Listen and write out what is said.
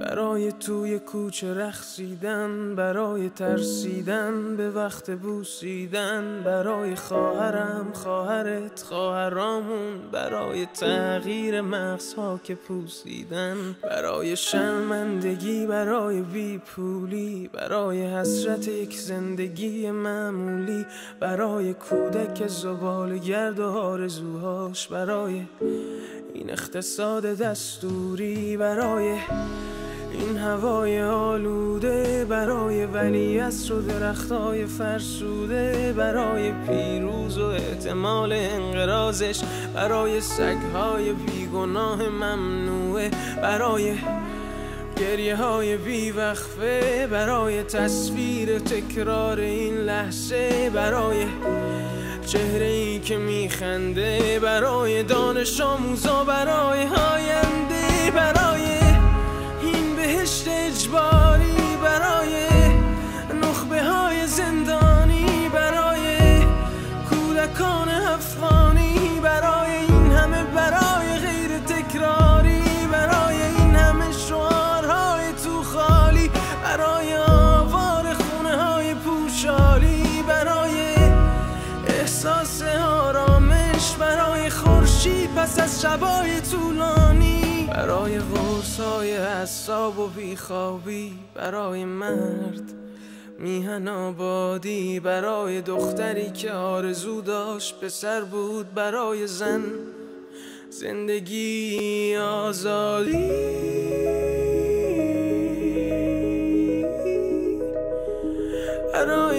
برای توی کوچه رقصیدن، برای ترسیدن به وقت بوسیدن، برای خواهرم، خواهرت، خواهرامون، برای تغییر مغزها که پوسیدن، برای شرمندگی، برای بیپولی، برای حسرت یک زندگی معمولی، برای کودک زباله‌گرد و آرزوهاش، برای این اقتصاد دستوری، برای این هوای آلوده، برای ولیعصر و درختای فرسوده، برای پیروز و احتمال انقراضش، برای سگهای بیگناه ممنوعه، برای گریه های بیوقفه، برای تصویر تکرار این لحظه، برای چهره ای که میخنده، برای دانش آموزا، برای آینده، برای این بهشت اجباری، برای نخبه های زندانی، برای کودکان افغانی، برای این همه برای غیر تکراری، برای این همه شعارهای تو خالی، برای آوار خونه های پوشالی، برای احساس آرامش، برای خورشید پس از شبای طولانی، برای قرصای اعصاب و بیخوابی، برای مرد میهن آبادی، برای دختری که آرزو داشت پسر بود، برای زن زندگی آزادی، برای